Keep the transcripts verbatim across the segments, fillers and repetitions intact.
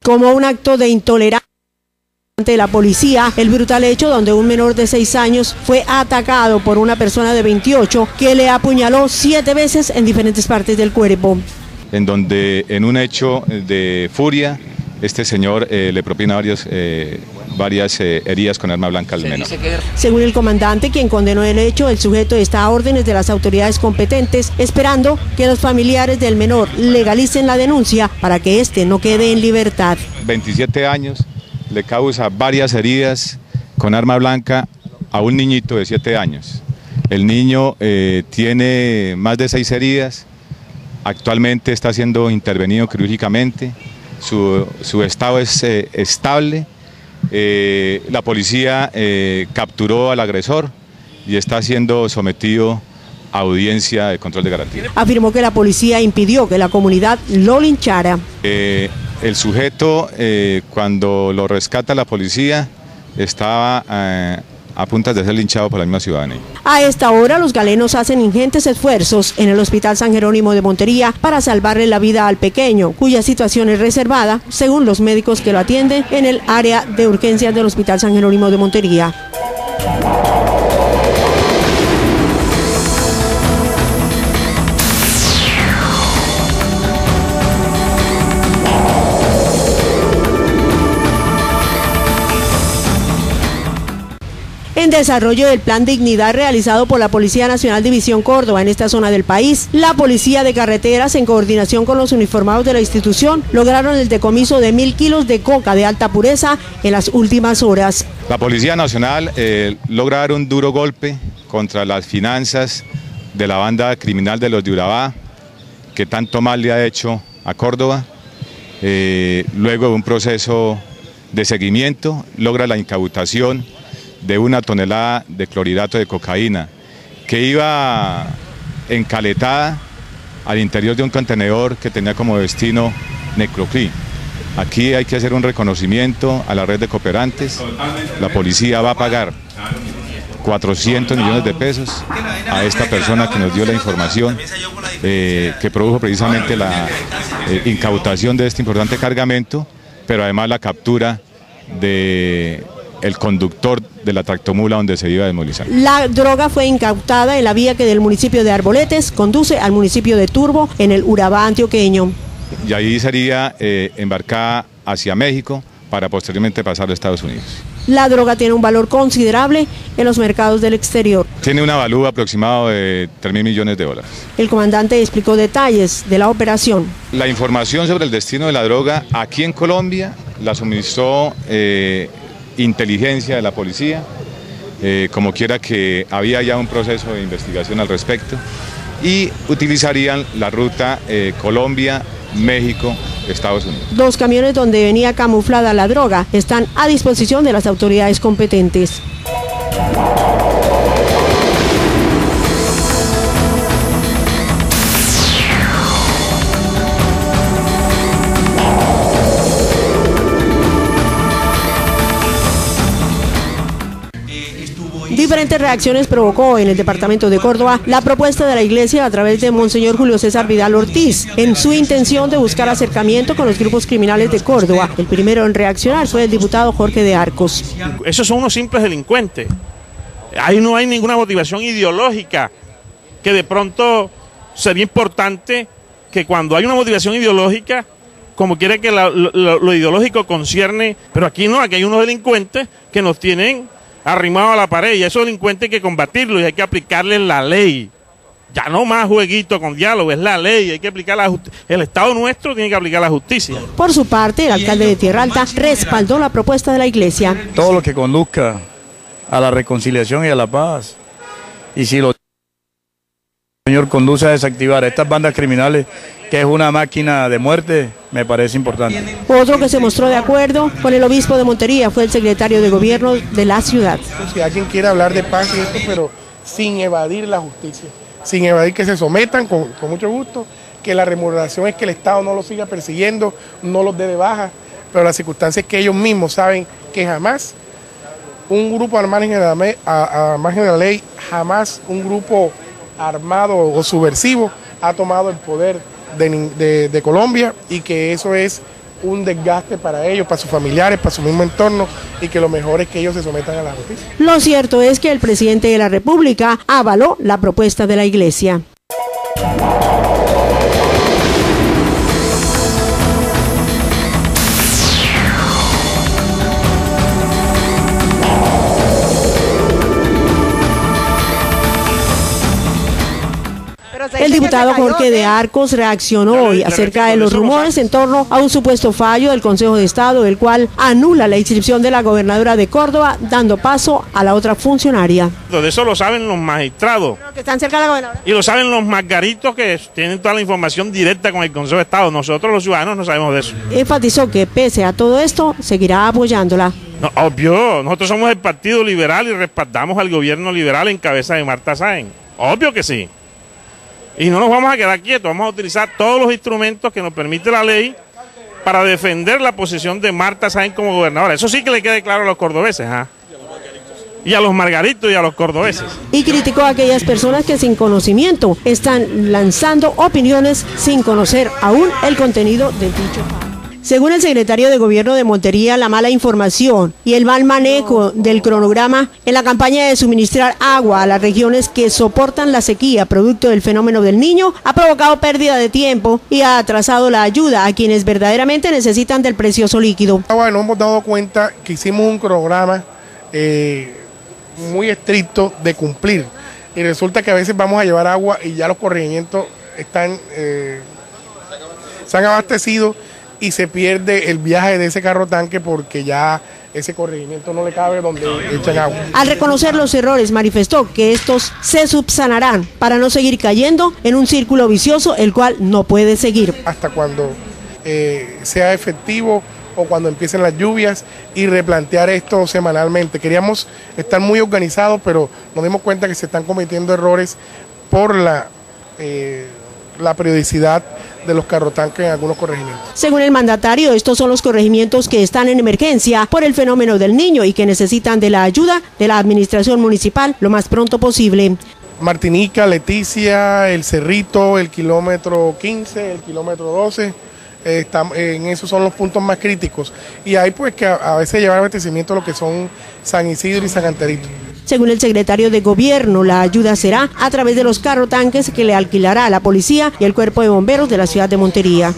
Como un acto de intolerancia ante la policía, el brutal hecho donde un menor de seis años fue atacado por una persona de veintiocho que le apuñaló siete veces en diferentes partes del cuerpo. En donde en un hecho de furia, este señor eh, le propina varios, eh, varias eh, heridas con arma blanca al menor. Según el comandante, quien condenó el hecho, el sujeto está a órdenes de las autoridades competentes, esperando que los familiares del menor legalicen la denuncia para que éste no quede en libertad. veintisiete años, le causa varias heridas con arma blanca a un niñito de siete años. El niño eh, tiene más de seis heridas, actualmente está siendo intervenido quirúrgicamente, su, su estado es eh, estable, eh, la policía eh, capturó al agresor y está siendo sometido a audiencia de control de garantía. Afirmó que la policía impidió que la comunidad lo linchara. Eh, el sujeto, eh, cuando lo rescata la policía, estaba eh, a puntas de ser linchado por la misma ciudadanía. A esta hora los galenos hacen ingentes esfuerzos en el Hospital San Jerónimo de Montería para salvarle la vida al pequeño, cuya situación es reservada, según los médicos que lo atienden en el área de urgencias del Hospital San Jerónimo de Montería. En desarrollo del Plan Dignidad realizado por la Policía Nacional División Córdoba en esta zona del país, la Policía de Carreteras, en coordinación con los uniformados de la institución, lograron el decomiso de mil kilos de coca de alta pureza en las últimas horas. La Policía Nacional eh, logra dar un duro golpe contra las finanzas de la banda criminal de los de Urabá, que tanto mal le ha hecho a Córdoba. Eh, luego de un proceso de seguimiento, logra la incautación de una tonelada de clorhidrato de cocaína que iba encaletada al interior de un contenedor que tenía como destino Necroclí. Aquí hay que hacer un reconocimiento a la red de cooperantes. La policía va a pagar cuatrocientos millones de pesos a esta persona que nos dio la información eh, que produjo precisamente la eh, incautación de este importante cargamento, pero además la captura de el conductor de la tractomula donde se iba a desmovilizar. La droga fue incautada en la vía que del municipio de Arboletes conduce al municipio de Turbo, en el Urabá antioqueño. Y ahí sería eh, embarcada hacia México para posteriormente pasar a Estados Unidos. La droga tiene un valor considerable en los mercados del exterior. Tiene un avalúo aproximado de tres mil millones de dólares. El comandante explicó detalles de la operación. La información sobre el destino de la droga aquí en Colombia la suministró eh, inteligencia de la policía, eh, como quiera que había ya un proceso de investigación al respecto, y utilizarían la ruta eh, Colombia, México, Estados Unidos. Dos camiones donde venía camuflada la droga están a disposición de las autoridades competentes. Diferentes reacciones provocó en el departamento de Córdoba la propuesta de la iglesia a través de Monseñor Julio César Vidal Ortiz, en su intención de buscar acercamiento con los grupos criminales de Córdoba. El primero en reaccionar fue el diputado Jorge de Arcos. Esos son unos simples delincuentes. Ahí no hay ninguna motivación ideológica, que de pronto sería importante que cuando hay una motivación ideológica, como quiera que la, lo, lo ideológico concierne, pero aquí no, aquí hay unos delincuentes que nos tienen arrimado a la pared, y a esos delincuentes hay que combatirlos y hay que aplicarles la ley. Ya no más jueguito con diálogo, es la ley, hay que aplicar la justicia. El Estado nuestro tiene que aplicar la justicia. Por su parte, el alcalde de Tierra Alta respaldó la propuesta de la iglesia. Todo lo que conduzca a la reconciliación y a la paz. Y si lo el Señor conduce a desactivar a estas bandas criminales, que es una máquina de muerte, me parece importante. Otro que se mostró de acuerdo con el obispo de Montería fue el secretario de gobierno de la ciudad. Si alguien quiere hablar de paz y esto, pero sin evadir la justicia, sin evadir que se sometan con, con mucho gusto, que la remuneración es que el Estado no los siga persiguiendo, no los dé de baja, pero la circunstancia es que ellos mismos saben que jamás un grupo al margen de la, a, a margen de la ley, jamás un grupo armado o subversivo ha tomado el poder de, de, de Colombia, y que eso es un desgaste para ellos, para sus familiares, para su mismo entorno, y que lo mejor es que ellos se sometan a la justicia. Lo cierto es que el presidente de la República avaló la propuesta de la Iglesia. El diputado Jorge de Arcos reaccionó hoy acerca de los rumores en torno a un supuesto fallo del Consejo de Estado, el cual anula la inscripción de la gobernadora de Córdoba, dando paso a la otra funcionaria. De eso lo saben los magistrados. Que están cerca de la gobernadora. Y lo saben los margaritos que tienen toda la información directa con el Consejo de Estado. Nosotros los ciudadanos no sabemos de eso. Enfatizó que pese a todo esto, seguirá apoyándola. No, obvio, nosotros somos el Partido Liberal y respaldamos al gobierno liberal en cabeza de Marta Sáenz. Obvio que sí. Y no nos vamos a quedar quietos, vamos a utilizar todos los instrumentos que nos permite la ley para defender la posición de Marta Sáenz como gobernadora. Eso sí que le quede claro a los cordobeses, ¿ah? Y a los margaritos y a los cordobeses. Y criticó a aquellas personas que sin conocimiento están lanzando opiniones sin conocer aún el contenido del dicho fallo. Según el secretario de Gobierno de Montería, la mala información y el mal manejo del cronograma en la campaña de suministrar agua a las regiones que soportan la sequía producto del fenómeno del Niño ha provocado pérdida de tiempo y ha atrasado la ayuda a quienes verdaderamente necesitan del precioso líquido. Bueno, hemos dado cuenta que hicimos un cronograma eh, muy estricto de cumplir, y resulta que a veces vamos a llevar agua y ya los corregimientos están, eh, se han abastecido, y se pierde el viaje de ese carro tanque porque ya ese corregimiento no le cabe donde echan agua. Al reconocer los errores, manifestó que estos se subsanarán para no seguir cayendo en un círculo vicioso el cual no puede seguir. Hasta cuando eh, sea efectivo o cuando empiecen las lluvias, y replantear esto semanalmente. Queríamos estar muy organizados, pero nos dimos cuenta que se están cometiendo errores por la, eh, la periodicidad de los carrotanques en algunos corregimientos. Según el mandatario, estos son los corregimientos que están en emergencia por el fenómeno del Niño y que necesitan de la ayuda de la administración municipal lo más pronto posible. Martinica, Leticia, El Cerrito, el kilómetro quince, el kilómetro doce, eh, está, eh, en esos son los puntos más críticos. Y hay pues que a, a veces llevar abastecimiento lo que son San Isidro y San Anterito. Según el secretario de Gobierno, la ayuda será a través de los carrotanques que le alquilará a la policía y el cuerpo de bomberos de la ciudad de Montería.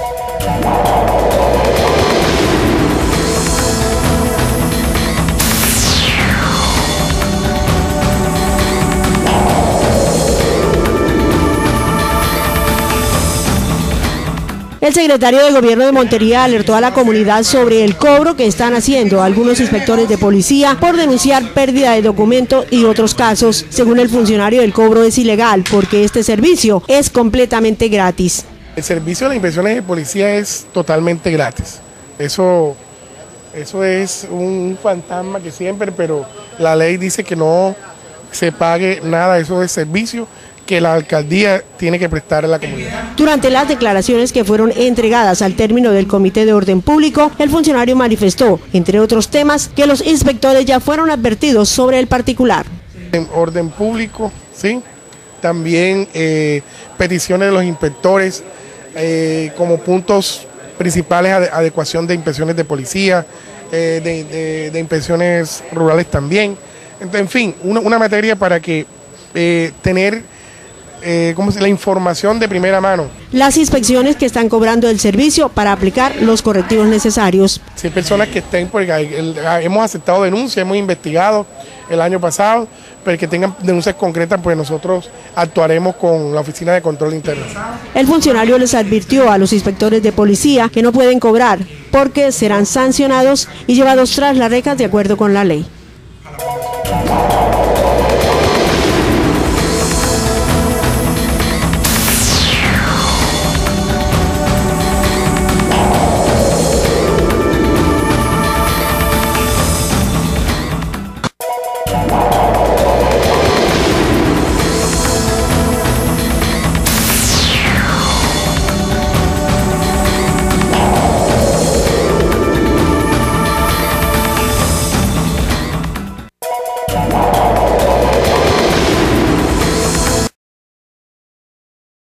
El secretario de Gobierno de Montería alertó a la comunidad sobre el cobro que están haciendo algunos inspectores de policía por denunciar pérdida de documentos y otros casos. Según el funcionario, el cobro es ilegal porque este servicio es completamente gratis. El servicio de las inspecciones de policía es totalmente gratis. Eso, eso es un fantasma que siempre, pero la ley dice que no se pague nada, eso es servicio que la alcaldía tiene que prestar a la comunidad. Durante las declaraciones que fueron entregadas al término del Comité de Orden Público, el funcionario manifestó, entre otros temas, que los inspectores ya fueron advertidos sobre el particular. En orden público, sí, también eh, peticiones de los inspectores eh, como puntos principales de adecuación de inspecciones de policía, eh, de, de, de inspecciones rurales también. Entonces, en fin, una, una materia para que eh, tener Eh, ¿cómo se, la información de primera mano. Las inspecciones que están cobrando el servicio para aplicar los correctivos necesarios. Si hay personas que estén, porque hay, el, hemos aceptado denuncias, hemos investigado el año pasado, pero que tengan denuncias concretas, pues nosotros actuaremos con la Oficina de Control Interno. El funcionario les advirtió a los inspectores de policía que no pueden cobrar porque serán sancionados y llevados tras las rejas de acuerdo con la ley.